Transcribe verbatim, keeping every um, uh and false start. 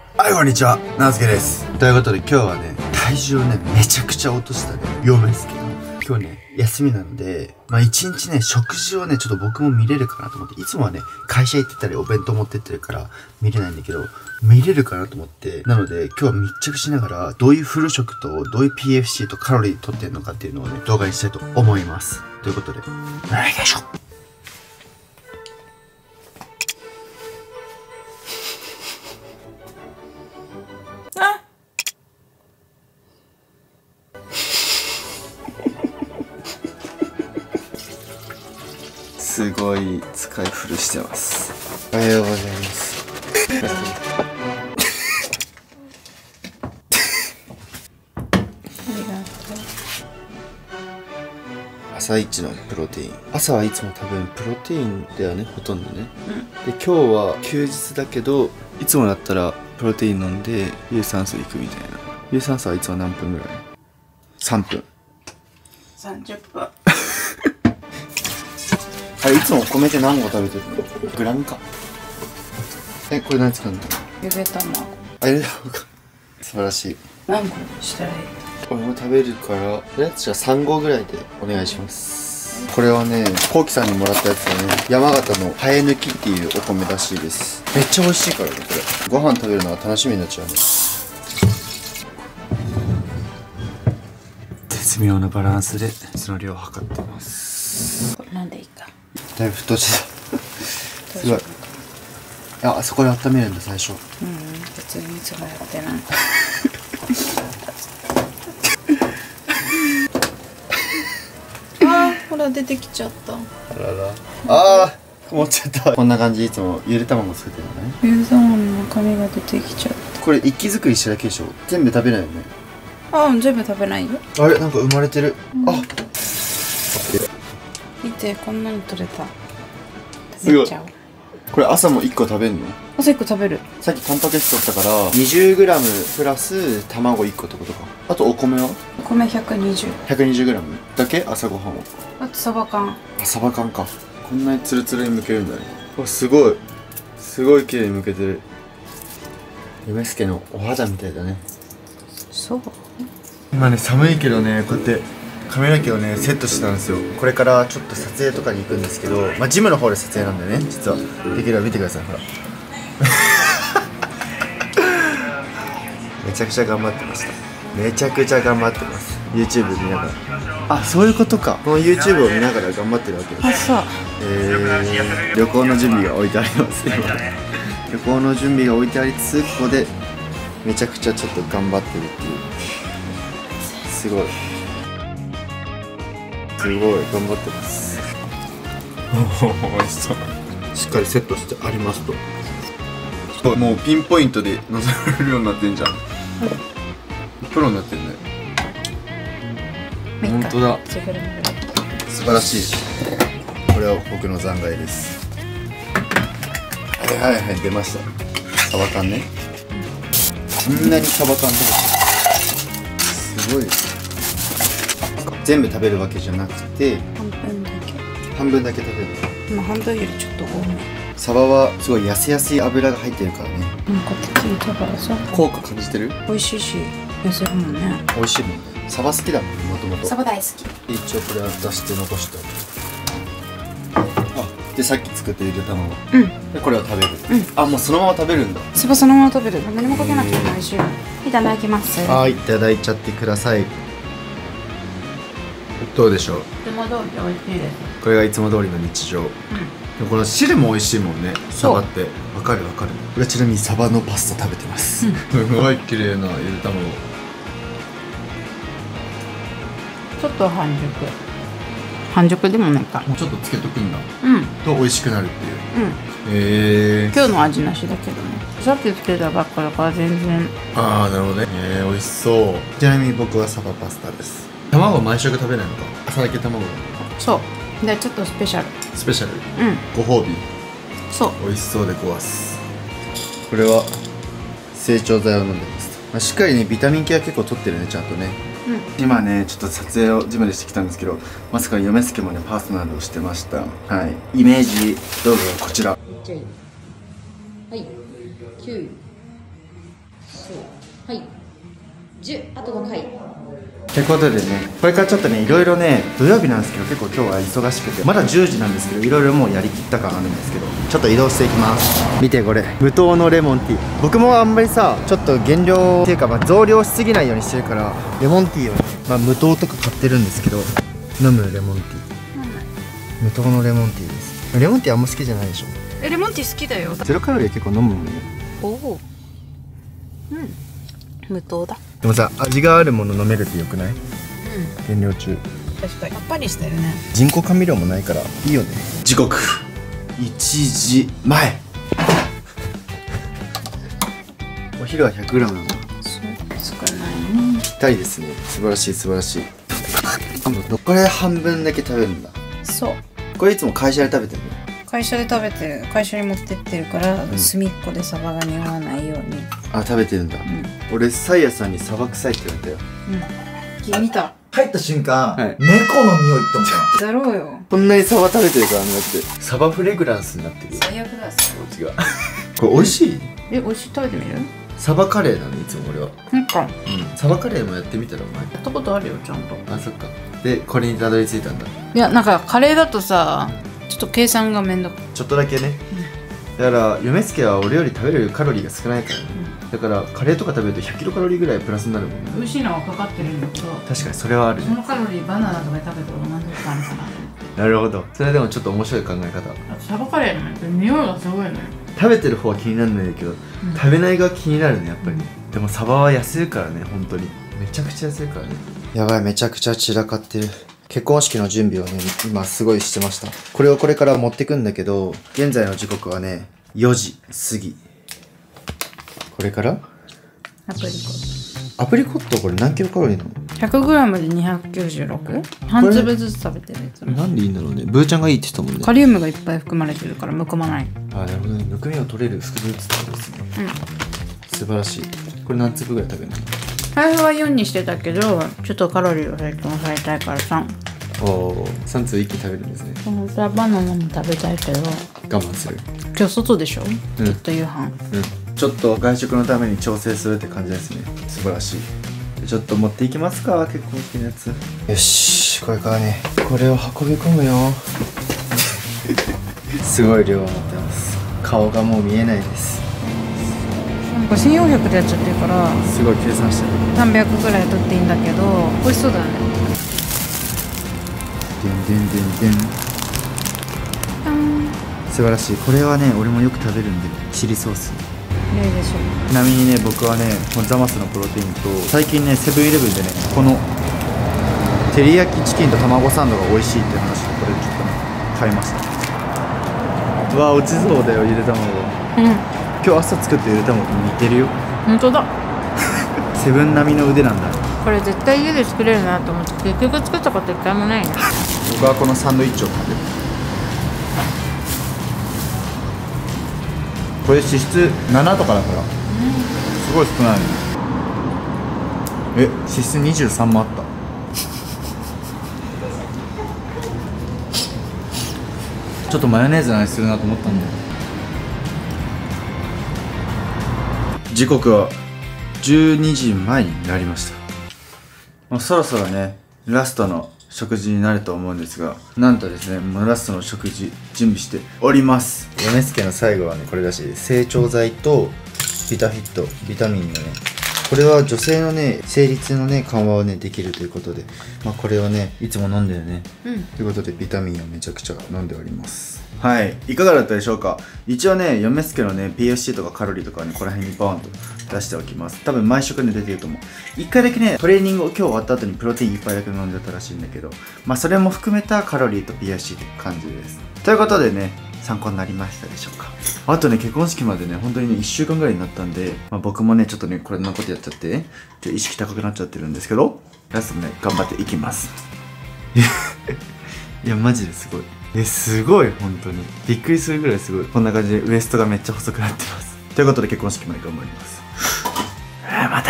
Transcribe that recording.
はい、こんにちは、なずけです。ということで今日はね、体重をね、めちゃくちゃ落としたね、嫁ですけど、今日ね、休みなので、まあ一日ね、食事をね、ちょっと僕も見れるかなと思って、いつもはね、会社行ってたりお弁当持ってってるから見れないんだけど、見れるかなと思って、なので今日は密着しながら、どういうフル食と、どういう ピーエフシー とカロリー取ってるのかっていうのをね、動画にしたいと思います。ということで、お願いします。すごい使い古してます。おはようございます。 ありがとう。 朝一のプロテイン。朝はいつも食べるプロテインだよね、ほとんどね。 うん、 で、今日は休日だけど、いつもだったらプロテイン飲んで有酸素行くみたいな。有酸素はいつも何分ぐらい？ さん 分。 さんじゅっぷん。 あれ、いつもお米って何個食べてるの？グラムか。え、これ何使うんだ？ ゆで卵。 あ、ゆで卵か。素晴らしい。 何個にしたらいい？ 俺も食べるから、とりあえずじゃあさん合ぐらいでお願いします。これはね、コウキさんにもらったやつだね。山形のハエ抜きっていうお米らしいです。めっちゃ美味しいからね、これ。ご飯食べるのが楽しみになっちゃうね。絶妙なバランスでその量を測ってます。 これなんでいいか。 だいぶ太っちゃった。すごい。あ、あそこで温めるんだ、最初。 うん、別にいつもやってない。あー、ほら出てきちゃった。 あらら。ああ、曇っちゃった。こんな感じ、いつもゆで卵作ってるのね。 ゆで卵の紙が出てきちゃった。 これ一気作りしただけでしょ？全部食べないよね。 あー、全部食べないよ。 あれ、なんか生まれてる。うん、あ、 見て、こんなの取れた。 食べちゃう。これ朝もいっこ食べんの？ 朝いっこ食べる。 さっきタンパク質取ったから にじゅうグラム プラス卵いっこってことか。あとお米はお米 ひゃくにじゅう。 ひゃくにじゅうグラム だけ？朝ごはんは。 あとサバ缶。 あ、サバ缶か。こんなにツルツルに剥けるんだね。あ、すごいすごい綺麗に剥けてる。夢助のお肌みたいだね。 そう。 今ね、寒いけどね、こうやって髪の毛をねセットしてたんですよ。これからちょっと撮影とかに行くんですけど、まあジムの方で撮影なんだよね、実は。できれば見てください、ほら。めちゃくちゃ頑張ってました。めちゃくちゃ頑張ってます。 YouTube 見ながら。あ、そういうことか。この YouTube を見ながら頑張ってるわけです。 あ、そう。 えー、旅行の準備が置いてありますね。旅行の準備が置いてありつつ、ここでめちゃくちゃちょっと頑張ってるっていう。すごいすごい頑張ってます。美味しそう。しっかりセットしてありますと。もうピンポイントで乗せられるようになってんじゃん。プロになってんね。本当だ。素晴らしい。これは僕の残骸です。はいはいはい、出ました。サバ缶ね。こんなにサバ缶食べてる。すごいです。全部食べるわけじゃなくて半分だけ。 半分だけ食べる。 まあ半分よりちょっと多め。 サバはすごい痩せやすい油が入ってるからね。 なんかって聞いたからさ。 効果感じてる？ 美味しいし痩せるもんね。 美味しいもんね。サバ好きだもん、もともと。 サバ大好き。 一応これは出して残しておく。あ、でさっき作ったゆで卵。 うん。 でこれを食べる。 うん。 あ、もうそのまま食べるんだ。 サバそのまま食べる。何もかけなくても美味しいよ。いただきます。 はい、いただいちゃってください。どうでしょう？ いつも通り美味しいです。 これがいつも通りの日常。うん。でもこの汁も美味しいもんね。サバってわかるわかる。これちなみにサバのパスタ食べてます。うん、すごい綺麗なゆで卵。 ちょっと半熟。半熟でもないか。 もうちょっとつけとくんだ。 うん。 と美味しくなるっていう。 うん。 へえ。 今日の味なしだけどね。さっきつけたばっかだから全然。 ああ、なるほどね。えー、美味しそう。ちなみに僕はサバパスタです。卵毎食食べないのか？朝だけ卵。 そうでちょっとスペシャル。 スペシャル。 うん。 ご褒美。 そう。 美味しそうでごわす。これは成長剤を飲んでます。まあ、しっかりねビタミン系は結構取ってるね、ちゃんとね。うん、今ねちょっと撮影をジムでしてきたんですけど、まさか嫁助もねパーソナルをしてました。はい、イメージ動画がこちら。 はい、きゅう、 はいじゅうあとごかい。 ってことでね、これからちょっとね、いろいろね、土曜日なんですけど結構今日は忙しくて、まだじゅうじなんですけど、いろいろもうやりきった感あるんですけど、ちょっと移動していきます。見てこれ、無糖のレモンティー。僕もあんまりさ、ちょっと減量っていうか、まあ、増量しすぎないようにしてるから、レモンティーをね、まあ、無糖とか買ってるんですけど、飲むレモンティー。無糖のレモンティーです。レモンティーあんま好きじゃないでしょ。 え、レモンティー好きだよ。 ゼロカロリー結構飲むもんね。 おお。うん。無糖だ。 でもさ、味があるもの飲めるってよくない？うん。減量中。 確かに。さっぱりしてるね。 人工甘味料もないからいいよね。時刻いちじまえ。お昼は ひゃくグラム なんだ。 そう少ないね。 ぴったりですね。素晴らしい素晴らしい。あ、もうこれ半分だけ食べるんだ。 そう。 これいつも会社で食べてるの？ 会社で食べてる。会社に持ってってるから、うん、隅っこでサバが匂わないように。 あ、食べてるんだ。うん、俺サイヤさんにサバ臭いって言われたよ。 うん。見た。 入った瞬間、はい、猫の匂いって思っただろうよ。 こんなにサバ食べてるからね。だってサバフレグランスになってるよ。 最悪だ。 違う。これ美味しい？ え、美味しい。食べてみる？ サバカレーなのいつも俺は。 なんか、 うん、サバカレーもやってみたらお前。 やったことあるよちゃんと。 あ、そっか。でこれにたどり着いたんだ。 いや、なんかカレーだとさ、ちょっと計算がめんどく。 ちょっとだけね。うん、だからヨメスケは俺より食べれるカロリーが少ないからね。うん、だからカレーとか食べるとひゃくキロカロリーぐらいプラスになるもんね。 美味しいのはかかってるんだけど。 確かにそれはあるね。 そのカロリーバナナとかで食べたら満足感あるかな。 なるほど。それでもちょっと面白い考え方。 あとサバカレーのね、匂いがすごいのよ。 食べてる方は気にならないんだけど、うん、食べない側気になるねやっぱり。うん、でもサバは安いからね、本当にめちゃくちゃ安いからね。やばい、めちゃくちゃ散らかってる。結婚式の準備をね今すごいしてました。これをこれから持ってくんだけど、現在の時刻はねよじ過ぎ。これからアプリコット。アプリコットこれ何キロカロリーなの？ ひゃくグラム でにひゃくきゅうじゅうろく？ 半粒ずつ食べてるやつ。 なんでいいんだろうね。ブーちゃんがいいって言ったもんね。 カリウムがいっぱい含まれてるからむくまない。 あ、なるほどね。むくみを取れるフルーツってことですね。うん、素晴らしい。これ何粒ぐらい食べるの？ 最初はよんにしてたけど、ちょっとカロリーを最近抑えたいからさん。 おお、さん粒一気に食べるんですね。 本当はバナナも食べたいけど我慢する。 今日外でしょ、うん、きっと夕飯。 うん、ちょっと外食のために調整するって感じですね。素晴らしい。ちょっと持っていきますか、結構大きなやつ。よし、これからねこれを運び込むよ。すごい量を持ってます。顔がもう見えないです。 なんかせんよんひゃくでやっちゃってるからすごい計算してる。 さんびゃくぐらい取っていいんだけど美味しそうだね。 でんでんでんでん。素晴らしい。これはね俺もよく食べるんで、チリソース。 いいでしょ。 ちなみにね僕はねこのザマスのプロテインと最近ねセブンイレブンでねこの照り焼きチキンと卵サンドが美味しいって話でこれちょっとね買いました。うわ落ちそうだよゆで卵。うん、今日朝作ったゆで卵似てるよ。 本当だ。 セブン並みの腕なんだ。 これ絶対家で作れるなと思って結局作ったこと一回もないね。 僕はこのサンドイッチを食べる。これ脂質ななとかだから、うん、すごい少ないね。え、脂質にじゅうさんもあった。ちょっとマヨネーズの味するなと思ったんだよ。時刻はじゅうにじまえになりました。もうそろそろねラストの食事になると思うんですが、なんとですねもうラストの食事準備しております。ヨネスケの最後はねこれらしいです。成長剤とビタフィット、ビタミンがね、これは女性のね生理痛のね緩和をねできるということで、まあこれをねいつも飲んでるね、うん、ということでビタミンをめちゃくちゃ飲んでおります。はい、いかがだったでしょうか。一応ねヨメスケのね ピーエフシー とかカロリーとかはねこの辺にバーンと出しておきます。多分毎食で出てると思う。一回だけねトレーニングを今日終わった後にプロテインいっぱいだけ飲んでたらしいんだけど、まあそれも含めたカロリーと ピーエフシー って感じです。ということでね参考になりましたでしょうか。あとね結婚式までね本当にねいっしゅうかんぐらいになったんで、まあ、僕もねちょっとねこれのことやっちゃってねちょっと意識高くなっちゃってるんですけど、ラストもね頑張っていきます。いやマジですごい。えすごい本当にびっくりするぐらいすごい。こんな感じでウエストがめっちゃ細くなってます。ということで結婚式まで頑張ります。また